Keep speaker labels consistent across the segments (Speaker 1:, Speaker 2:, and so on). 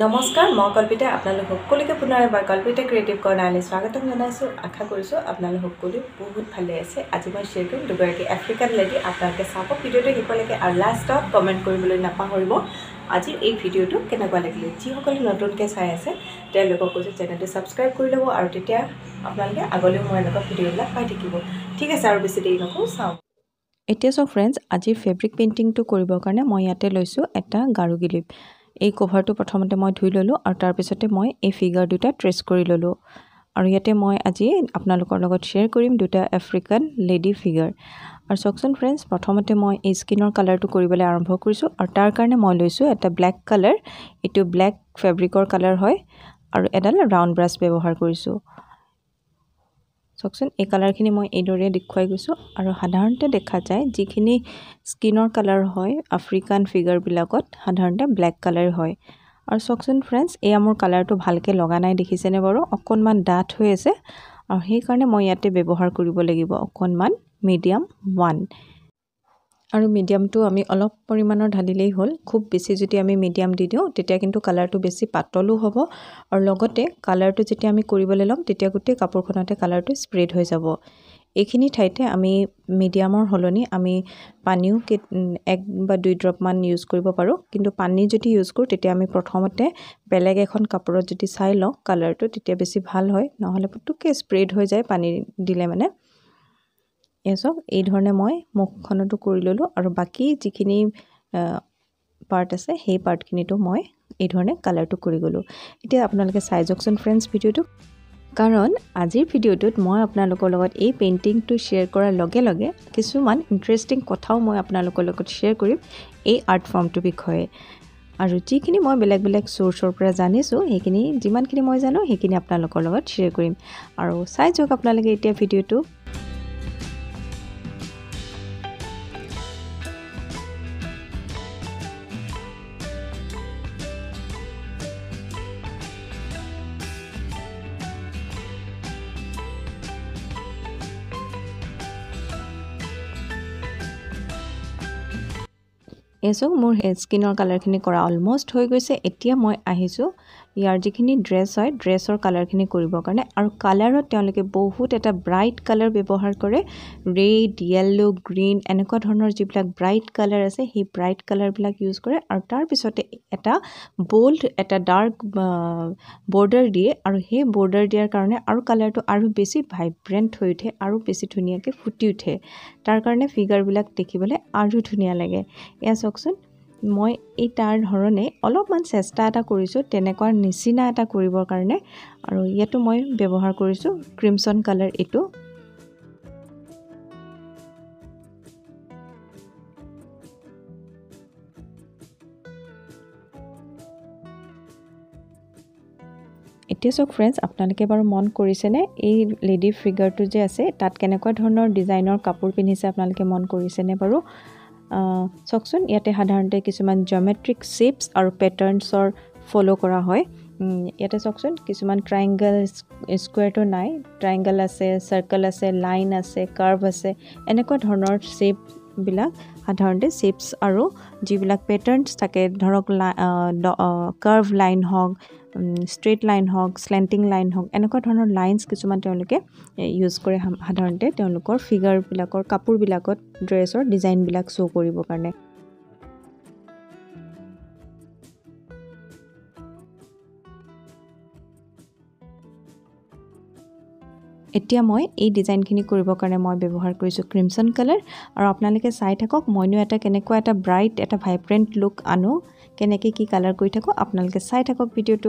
Speaker 1: নমস্কাৰ মই কল্পিতা আপোনালোক সকলোকে পুনৰ এবাৰ কল্পিতা ক্ৰিয়েটিভ কৰ্নাৰলৈ স্বাগতম জনাইছোঁ আশা কৰিছোঁ আপোনালোক সকলো বহুত ভালে আছে আজি মই শ্বেয়াৰ কৰিম দুগৰাকী আফ্ৰিকান লেডি আপোনালোকে চাব ভিডিঅ'টো শেষলৈকে আৰু লাষ্টত কমেণ্ট কৰিবলৈ নাপাহৰিব আজি এই ভিডিঅ'টো কেনেকুৱা লাগিলে যিসকলে নতুনকৈ চাই আছে তেওঁলোকক কৈছোঁ চেনেলটো ছাবস্ক্ৰাইব কৰি ল'ব আৰু তেতিয়া আপোনালোকে আগলৈও মই এনেকুৱা ভিডিঅ'বিলাক পাই থাকিব ঠিক আছে আৰু বেছি দেৰি নকৰোঁ চাওঁ এতিয়া সব ফ্ৰেণ্ডছ আজি ফেব্ৰিক পেইণ্টিংটো কৰিবৰ কাৰণে মই ইয়াতে লৈছোঁ এটা গাৰু গিলিপ এই কভাৰটো প্ৰথমতে মই ধুই ললোঁ আৰু তাৰ পিছতে মই এই ফিগাৰ দুটা ট্ৰেস কৰি ললোঁ আৰু ইয়াতে মই আজি আপোনালোকৰ লগত শেয়াৰ কৰিম দুটা আফ্ৰিকান লেডি ফিগাৰ আৰু সকচোন ফ্ৰেণ্ডছ প্ৰথমতে মই এই স্কিনৰ কালাৰটো কৰিবলৈ আৰম্ভ কৰিছোঁ আৰু তাৰ কাৰণে মই লৈছোঁ এটা ব্ল্যাক কালাৰ এটো ব্ল্যাক ফেব্ৰিকৰ কালাৰ হয় আৰু এডাল ৰাউন্ড ব্ৰাছ ব্যৱহাৰ কৰিছোঁ সকচোন এই কালাৰখিনি মই এইদৰে দেখুৱাই গৈছোঁ আৰু সাধাৰণতে দেখা যায় যিখিনি স্কিনৰ কালাৰ হয় আফ্ৰিকান ফিগাৰ বিলাকত সাধাৰণতে ব্ল্যাক কালাৰ হয় আৰু সকচোন ফ্ৰেণ্ডছ এই মোৰ কালাৰটো ভালকে লগা নাই দেখিছেনে বাৰু অকনমান ডাঠ হৈ আছে আৰু সেই কাৰণে মই ইয়াতে ব্যৱহাৰ কৰিব লাগিব অকনমান মিডিয়াম 1 আৰু মিডিয়ামটো আমি অলপ পৰিমাণৰ ঢালিলেই হ'ল খুব বেছি যদি আমি মিডিয়াম দি দিওঁ তেতিয়া কিন্তু কালাৰটো বেছি পাতলো হ'ব আৰু লগতে কালাৰটো যেতিয়া আমি কৰিবলৈ ল'ম তেতিয়া গোটেই কাপোৰখনতে কালাৰটো স্প্ৰেড হৈ যাব এইখিনি ঠাইতে আমি মিডিয়ামৰ হলনি আমি পানীও 1 বা 2 ড্ৰপ মান ইউজ কৰিব পাৰো কিন্তু পানী যদি ইউজ কৰো তেতিয়া আমি প্ৰথমতে বেলেগ এখন কাপোৰত যদি চাই লওঁ কালাৰটো তেতিয়া বেছি ভাল হয় নহলে পুতুকে স্প্ৰেড হৈ যায় পানী দিলে মানে এসব এই ধৰণে মই মুখখনটো কৰি ললো আৰু বাকি যিখিনি পাৰ্ট আছে সেই পাৰ্টখিনিটো মই এই ধৰণে কালাৰটো কৰি গলো এতিয়া আপোনালোকে চাই জকচন ফ্ৰেণ্ডছ ভিডিওটো কাৰণ আজিৰ ভিডিওটোত মই আপোনালোকৰ লগত এই পেইন্টিংটো শেয়াৰ কৰাৰ লগে লগে কিছুমান ইন্টাৰেষ্টিং কথাও মই আপোনালোকৰ লগত শেয়াৰ কৰিম এই আৰ্ট ফৰ্মটোৰ বিষয়ে আৰু যিখিনি মই বেলেগ বেলেগ সোৰ্সৰ পৰা জানিছো সেইখিনি যিমানখিনি মই জানো সেইখিনি আপোনালোকৰ লগত শেয়াৰ কৰিম আৰু চাই যাওক আপোনালোকে এতিয়া ভিডিওটো এসব মোৰ স্কিনৰ কালাৰখিনি কৰা অলমোস্ট হৈ গৈছে এতিয়া মই আহিছো ইয়াৰ যিখিনি ড্ৰেছ হয় ড্ৰেছৰ কালাৰখিনি কৰিবৰ কাৰণে আৰু কালাৰত তেওঁলোকে বহুত এটা ব্ৰাইট কালাৰ ব্যৱহাৰ কৰে ৰেড ইয়েলো গ্ৰীন এনেকুৱা ধৰণৰ যিবিলাক ব্ৰাইট কালাৰ আছে সেই ব্ৰাইট কালাৰ বিলাক ইউজ কৰে আৰু তাৰ পিছতে এটা বোল্ড এটা ডাৰ্ক বৰ্ডাৰ দিয়ে আৰু সেই বৰ্ডাৰ দিয়াৰ কাৰণে আৰু কালাৰটো আৰু বেছি ভাইব্ৰেন্ট হৈ উঠে আৰু বেছি ধুনীয়াকৈ ফুটি উঠে তাৰ কাৰণে ফিগাৰ বিলাক দেখিবলৈ আৰু ধুনীয়া লাগে এয়া সকচোন মই এই তাৰ ধৰণে অলপমান চেষ্টা এটা কৰিছো তেনেকুৱা নিচিনা এটা কৰিবৰ কাৰণে আৰু ইয়াতো মই ব্যৱহাৰ কৰিছো ক্ৰিমসন কালাৰ এটো এতিয়া সব ফ্ৰেণ্ডছ আপোনালোকে বাৰু মন কৰিছেনে এই লেডি ফিগাৰটো যে আছে তাত কেনেকুৱা ধৰণৰ ডিজাইনৰ কাপোৰ পিন্ধিছে আপোনালোকে মন কৰিছেনে বাৰু সকচোন ইয়াতে সাধাৰণতে কিছুমান জিওমেট্ৰিক শেপস আৰু প্যাটাৰ্নছৰ ফলো কৰা হয় ইয়াতে সকচোন কিছুমান ট্ৰায়াঙ্গল স্কয়াৰটো নাই ট্ৰায়াঙ্গল আছে সাৰ্কেল আছে লাইন আছে কাৰ্ভ আছে এনেকুৱা ধৰণৰ শেপ বিলাক সাধাৰণতে শেপস আৰু যিবিলাক প্যাটাৰ্নছ থাকে ধৰক কাৰ্ভ লাইন হওক স্ট্ৰেট লাইন হওক স্ল্যান্টিং লাইন হওক এনেকুৱা ধৰণৰ লাইনছ কিছুমান তেওঁলোকে ইউজ কৰে সাধাৰণতে তেওঁলোকৰ ফিগাৰ বিলাকৰ কাপোৰ বিলাকত ড্ৰেছৰ ডিজাইন বিলাক শো কৰিবৰ কাৰণে এতিয়া মই এই ডিজাইনখিনি কৰিবৰ কাৰণে মই ব্যৱহাৰ কৰিছো ক্ৰিমসন কালাৰ আৰু আপোনালোকে চাই থাকক মইনো এটা কেনেকুৱা এটা ব্ৰাইট এটা ভাইব্ৰেন্ট লুক আনো কেনেকৈ কি কালাৰ কৰি থাকো আপোনালোকে চাই থাকক ভিডিওটো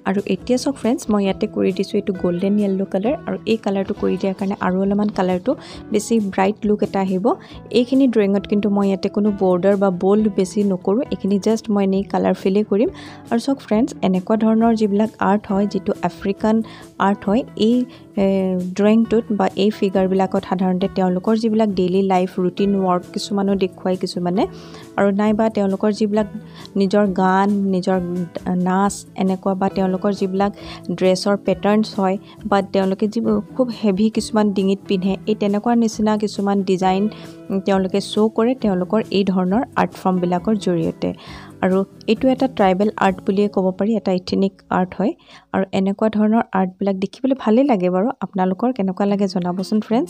Speaker 1: আৰু এতিয়া সক फ्रेंड्स মই ইয়াতে কৰি দিছো এটো গোল্ডেন ইয়েলো কালাৰ আৰু এই কালাৰটো কৰি দিয়াৰ কাৰণে আৰু অলপমান কালাৰটো বেছি ব্ৰাইট লুক এটা আহিব এইখিনি ড্ৰয়িঙত কিন্তু মই ইয়াতে কোনো বৰ্ডাৰ বা বোল্ড বেছি নকৰো এইখিনি জাস্ট মই নে কালাৰ ফিলে কৰিম আৰু সক फ्रेंड्स এনেকুৱা ধৰণৰ যিবিলাক আৰ্ট হয় যেটো আফ্ৰিকান আৰ্ট হয় এই ড্ৰয়িংটোত বা এই ফিগাৰ বিলাকত সাধাৰণতে তেওঁলোকৰ যিবিলাক ডেইলি লাইফ ৰুটিন ওয়াৰ্ক কিছুমানো দেখুৱাই কিছুমানে আৰু নাইবা তেওঁলোকৰ যিবিলাক নিজৰ গান নিজৰ নাচ এনেকুৱা বা তেওঁলোকৰ যিবিলাক ড্ৰেছৰ প্যাটাৰ্নস হয় বা তেওঁলোকে যি খুব হেভি কিছুমান ডিঙিত পিন্ধে এই তেনেকুৱা নিচিনা কিছুমান ডিজাইন তেওঁলোকে শো কৰে তেওঁলোকৰ এই ধৰণৰ আৰ্ট ফৰ্ম বিলাকৰ জৰিয়তে আৰু এটো এটা ট্ৰাইবেল আৰ্ট বুলিয়ে ক'ব পাৰি এটা ইথনিক আৰ্ট হয় আৰু এনেকুৱা ধৰণৰ আৰ্ট বিলাক দেখিবলৈ ভালে লাগে বাৰু আপোনালোকৰ কেনেকুৱা লাগে জনাবচোন फ्रेंड्स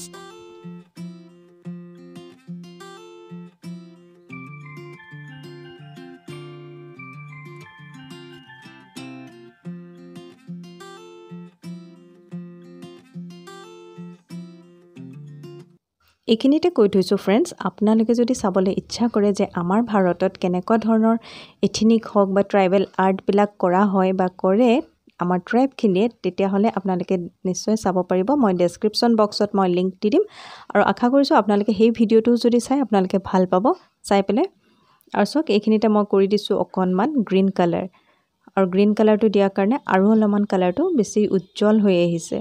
Speaker 1: এইখিনিতে কৈ থৈছো फ्रेंड्स আপোনালোকে যদি চাবলৈ ইচ্ছা কৰে যে আমাৰ ভাৰতত কেনেকুৱা ধৰণৰ এথনিক হক বা ট্ৰাইবেল আৰ্ট বিলাক কৰা হয় বা কৰে আমাৰ ট্ৰাইব খিনিয়ে তেতিয়া হলে আপোনালোকে নিশ্চয় চাব পাৰিব মই ডেসক্ৰিপচন বক্সত মই লিংক দি দিম আৰু আশা কৰিছো আপোনালোকে সেই ভিডিওটো যদি চাই আপোনালোকে ভাল পাব চাই পেলে আৰু সক এইখিনিতে মই কৰি দিছো অকনমান গ্ৰীন কালাৰ আৰু গ্ৰীন কালাৰটো দিয়াৰ কাৰণে আৰু অলপমান কালাৰটো বেছি উজ্জ্বল হৈ আহিছে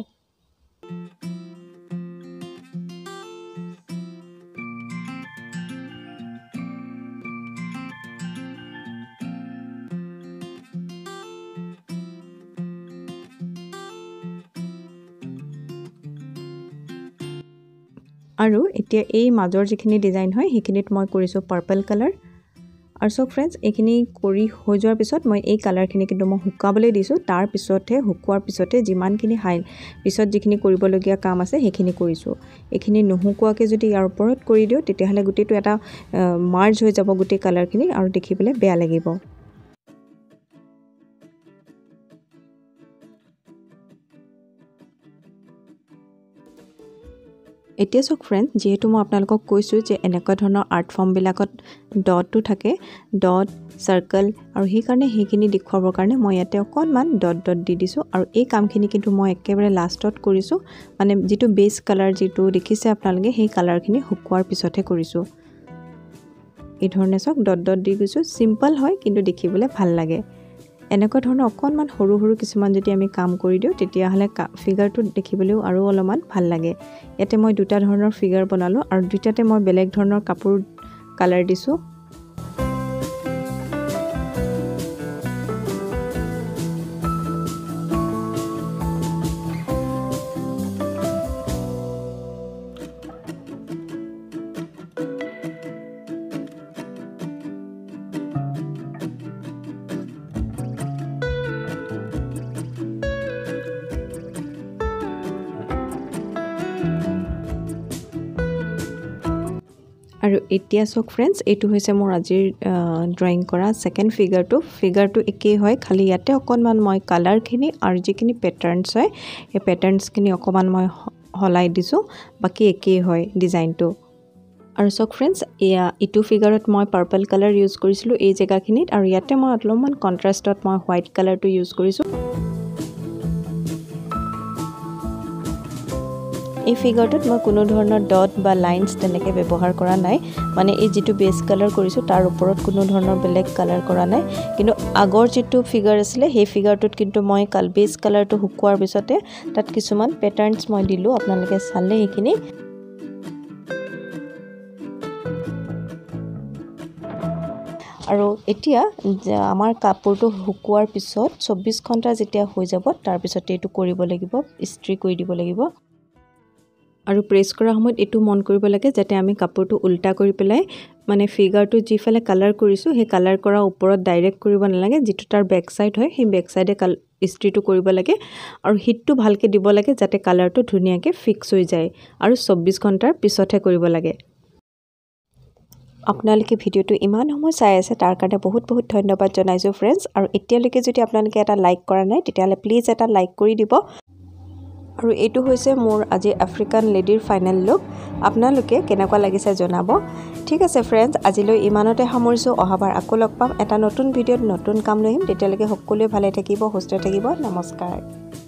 Speaker 1: আৰু এতিয়া এই মাজৰ যিখিনি ডিজাইন হয় সেইখিনিত মই কৰিছো পাৰ্পল কালাৰ আৰু সক फ्रेंड्स এইখিনি কৰি হৈ যোৱাৰ পিছত মই এই কালাৰখিনি কিন্তু মই হুকাবলৈ দিছো তাৰ পিছতহে হুকুৱাৰ পিছতে যিমানখিনি হাই পিছত যিখিনি কৰিবলগীয়া কাম আছে সেইখিনি কৰিছো এইখিনি নুহুকুৱাকে যদি ইয়াৰ ওপৰত কৰি দিও তেতিয়াহলে গুটিটো এটা মাৰ্জ হৈ যাব গুটি কালাৰখিনি আৰু দেখিবলৈ বেয়া লাগিব এতিয়া সক फ्रेंड्स যেহেতু মই আপোনালোকক কৈছো যে এনেকুৱা ধৰণৰ আৰ্ট ফৰ্ম বিলাকত ডটটো থাকে ডট সাৰ্কেল আৰু সেই কাৰণে সেইখিনি দেখুৱাবৰ কাৰণে মই ইয়াতে অকনমান ডট ডট দি দিছো আৰু এই কামখিনি কিন্তু মই একেবাৰে লাষ্টত কৰিছো মানে যেটো বেস কালাৰ যেটো দেখিছে আপোনালোকে সেই কালাৰখিনি হুকুৱাৰ পিছতহে কৰিছো এই ধৰণে সক ডট ডট দি গৈছো সিম্পল হয় কিন্তু দেখিবলৈ ভাল লাগে এনেকুৱা ধৰণৰ অকনমান সৰু সৰু কিছুমান যদি আমি কাম কৰি দিও তেতিয়া হলে ফিগাৰটো দেখিবলৈও আৰু অলপমান ভাল লাগে ইয়াতে মই দুটা ধৰণৰ ফিগাৰ বনালো আৰু দুটাতে মই বেলেগ ধৰণৰ কাপোৰ কালাৰ দিছো আৰু এতিয়া সক फ्रेंड्स এটো হৈছে মোৰ আজিৰ ড্ৰয়িং কৰা সেকেন্ড ফিগাৰটো একেই হয় খালি ইয়াতে অকনমান মই কালাৰখিনি আৰু যিখিনি প্যাটাৰ্নস হয় এই প্যাটাৰ্নসখিনি অকমান মই হলাই দিছো বাকি একেই হয় ডিজাইনটো আৰু সক फ्रेंड्स ইটো ফিগাৰত মই পাৰ্পল কালাৰ ইউজ কৰিছিলো এই জায়গাখিনিত আৰু ইয়াতে মই অলপমান কন্ট্ৰাষ্টত মই হোৱাইট কালাৰটো ইউজ কৰিছো এই ফিগাৰটোত মই কোনো ধৰণৰ ডট বা লাইনস তেনেকে ব্যৱহাৰ কৰা নাই মানে এই যেটো বেস কালাৰ কৰিছো তাৰ ওপৰত কোনো ধৰণৰ বেলেগ কালাৰ কৰা নাই কিন্তু আগৰ যেটো ফিগাৰ আছিল সেই ফিগাৰটোত কিন্তু মই বেস কালাৰটো হুকুৱাৰ পিছতে তাত কিছুমান প্যাটাৰ্নস মই দিলো আপোনালোকে চালে এইখিনি আৰু এতিয়া আমাৰ কাপোৰটো হুকুৱাৰ পিছত 24 ঘণ্টা যেতিয়া হৈ যাব তাৰ পিছতে এটো কৰিব লাগিব ইস্ত্ৰি কৰি দিব লাগিব আৰু প্ৰেছ কৰা সময়ত এটো মন কৰিব লাগে যাতে আমি কাপোৰটো উল্টা কৰি পেলাই মানে ফিগাৰটো জিফালে কালাৰ কৰিছো সেই কালাৰ কৰা ওপৰত ডাইৰেক্ট কৰিব নালাগে যেটো তাৰ বেক সাইড হয় সেই বেক সাইডে ইস্ত্ৰিটো কৰিব লাগে আৰু হিটটো ভালকে দিব লাগে যাতে কালাৰটো ধুনিয়াকে ফিক্স হৈ যায় আৰু 24 ঘণ্টাৰ পিছতহে কৰিব লাগে আপোনালোকে ভিডিওটো ইমান সময় চাই আছে তাৰ কাৰণে বহুত বহুত ধন্যবাদ জনাইছো फ्रेंड्स আৰু এতিয়ালৈকে যদি আপোনালোকে এটা লাইক কৰা নাই তেতিয়ালে প্লিজ এটা লাইক কৰি দিব আৰু এইটো হৈছে মোৰ আজি আফ্ৰিকান লেডিৰ ফাইনেল লুক আপোনালোকে কেনেকুৱা লাগিছে জনাব ঠিক আছে ফ্ৰেন্ডছ আজিলৈ ইমানতে সামৰিছো অহাবাৰ আকৌ লগ পাম এটা নতুন ভিডিঅ'ত নতুন কাম লৈ আহিম তেতিয়ালৈকে সকলোৱে ভালে থাকিব সুস্থ থাকিব নমস্কাৰ